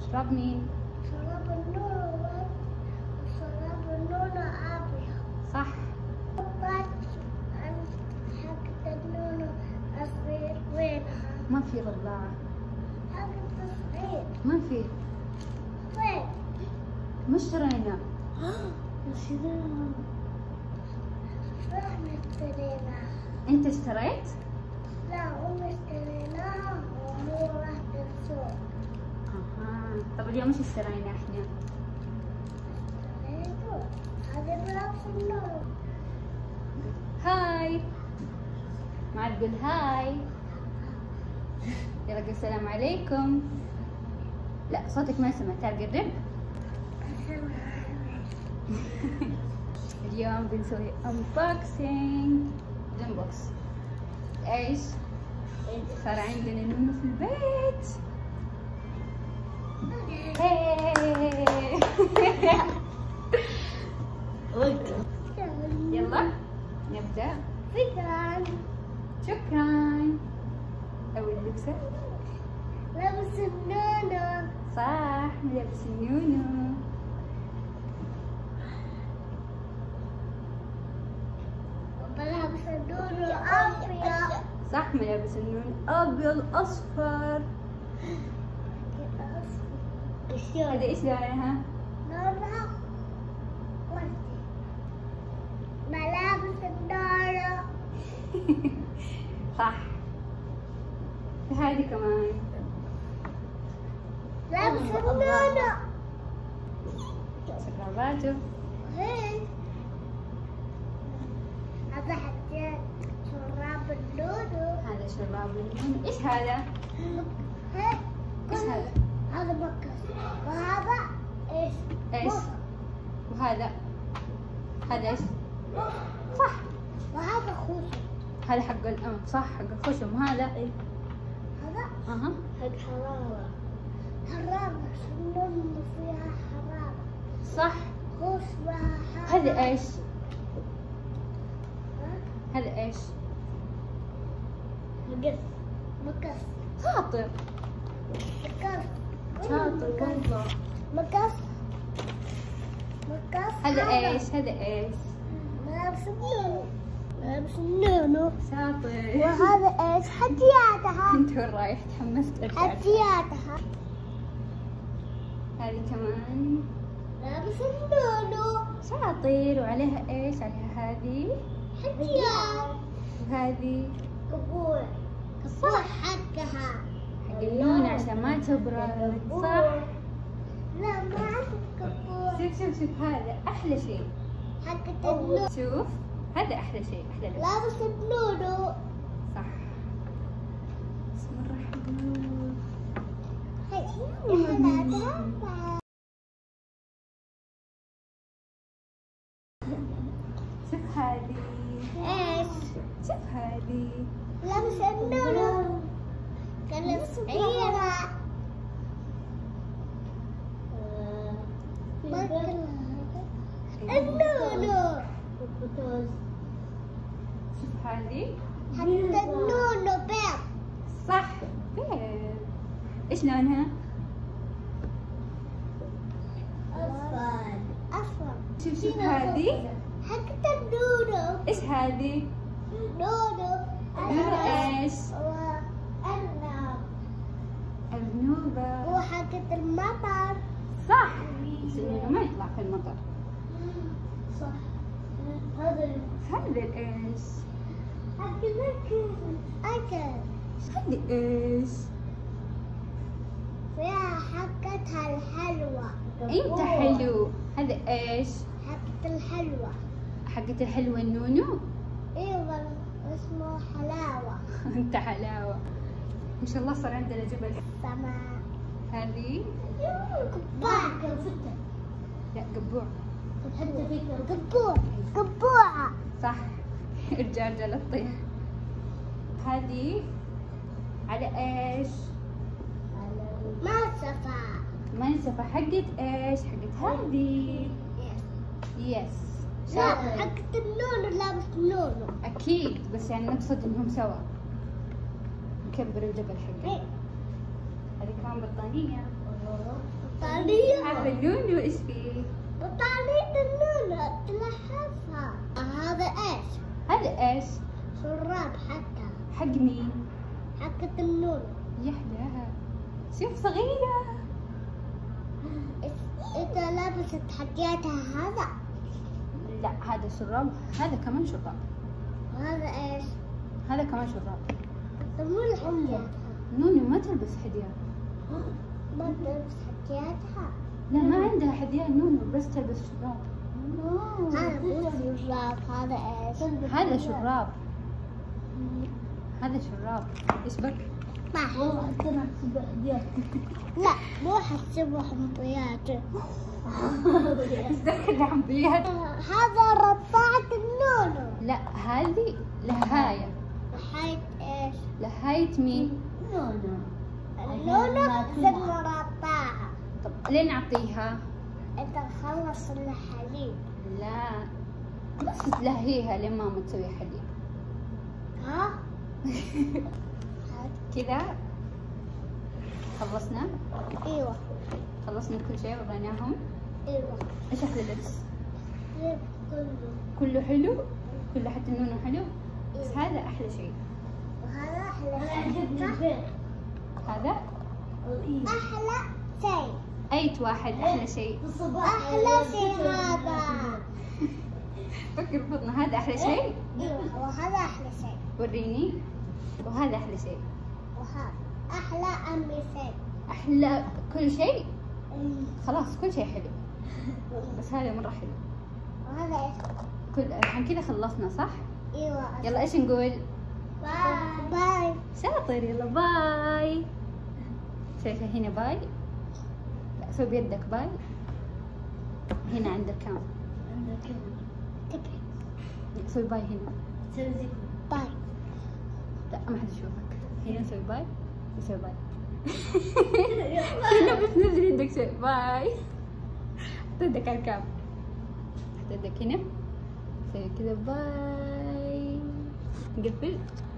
شراب مين؟ شراب النونو وشراب النونو أبيض. صح. حقة النونو أصفر وينها؟ ما في والله. حقة الصغير ما في. وين؟ مش اشترينا. وش ذا؟ رحنا اشتريناها. انت اشتريت؟ لا أمي اشتريناها وهو راح السوق. طب اليوم ايش اشترينا احنا؟ اشتريته هذا بنفس النونو. هاي. ما تقول هاي. يلا قول السلام عليكم. لا صوتك ما سمع، تعال قرب. اليوم بنسوي unboxing. unbox ايش؟ صار عندنا نونو في البيت. يلا نبدأ. شكرا. أول لبسة. لابس النونو. صح ملابس النونو. وبلبس النونو أبيض. صح ملابس النونو أبيض أصفر. هذا إيش لونها؟ لونها وردي. ملابس النونو. صح. هذه كمان لابس النونو. شراباته. هين هذا حتى شراب النونو. هذا شراب النونو. إيش هذا؟ هين إيش هذا؟ هذا مكس. وهذا ايش؟ إيش؟ وهذا إيش؟ صح. وهذا خشب. هذا حق صح حق الخشم. وهذا هذا أها حق حرارة. حرارة النونو فيها حرارة. صح. خشبها حرارة. هذا إيش؟ هذا إيش؟ مكس. شاطر. مكس. شاطر والله. مكس. هذا إيش؟ هذا إيش؟ ملابس النونو. ملابس النونو. شاطر. وهذا ايش؟ حجياتها. انت وين رايح؟ تحمست ارجع. حجياتها. هذه كمان ملابس النونو. شاطر. وعليها ايش؟ عليها هذه حجيات. وهذه كبور. كبور حقها. حق النون عشان ما تبرد. صح. لا ما عندك كبور. شوف هذا احلى شيء. حقة النونو. شوف هذا احلى شيء. احلى لبس. لابس النونو. صح. بسم الله الرحمن الرحيم. شوف هذه. ايش؟ شوف هذه. لابس النونو. كلب صغيرة. النونو. شوف هذه. حتى النونو بيض. صح بيض. ايش لونها؟ أصفر. شوف هذه. حتى النونو. ايش هذه؟ نونو. نونو ايش؟ أرنب. أرنوبة. وحقة المطر. صح. بس النونو ما يطلع في المطر. صح. هذا ايش؟ حق الأكل. هذه ايش؟ فيها حقتها الحلوة. انت حلو. هذا ايش؟ حقة الحلوة. حقة الحلوة النونو؟ ايوه اسمه حلاوة. انت حلاوة. ان شاء الله صار عندنا جبل. سماء. هذه قبعة. لا قبوع. حتى فيك قبوعة. صح. ارجع للطيح. هذه على ايش؟ منسفة. حقت ايش؟ حقت هذه. يس. لا حقت النونو. لابس النونو. اكيد بس يعني نقصد انهم سوا. نكبر الجبل حقه. هذه كمان بطانية. بطارية. هذا النونو ايش فيه؟ بطارية النونو تلهفها. هذا ايش؟ هذا ايش؟ شراب حتى. حق مين؟ حقة النونو. يا حلاها، شوف صغيرة. إذا لبست حقيتها هذا. لا هذا شراب، هذا كمان شراب، وهذا ايش؟ هذا كمان شراب. طب مو حقيتها؟ نونو ما تلبس حذيان. ما تلبس حقيتها؟ لا ما عندها حذيان نونو، بس تلبس شراب. هذا مو شراب. هذا ايش؟ هذا شراب، هذا شراب. ايش بك؟ ما لا مو حسبه حمضيات. ايش دخل حمضيات؟ هذا رضاعة النونو. لا هذه لهاية. لحيت ايش؟ لهاية مين؟ النونو ثم رضاعة. طب ليه نعطيها؟ انت تخلص الحليب. لا بس تلهيها لين ماما تسوي حليب. ها؟ كذا خلصنا؟ ايوه خلصنا كل شيء وريناهم. ايوه. ايش احلى لبس؟ كله. كله حلو، كله حتى النونو حلو، بس هذا احلى شيء. وهذا احلى شيء. هذا احلى شيء. ايت واحد احلى شيء. احلى شيء هذا. فكر بطنه، هذا احلى شيء. ايوه وهذا احلى شيء. وريني. وهذا احلى شيء. وهذا احلى امي شيء. احلى كل شيء. خلاص كل شيء حلو، بس هذا مرة حلو. وهذا ايش؟ كل الحين كذا خلصنا صح؟ ايوه. يلا ايش نقول؟ باي باي. شاطر، يلا باي. شايفة هنا باي؟ لا سوي بيدك باي. هنا عند الكام. سوي باي هنا. باي. لا ما حد يشوفك. هنا سوي باي وسوي باي. هنا بس نزل يدك سوي باي. حط يدك على الكام، حط يدك هنا، سوي كذا باي. نقفل.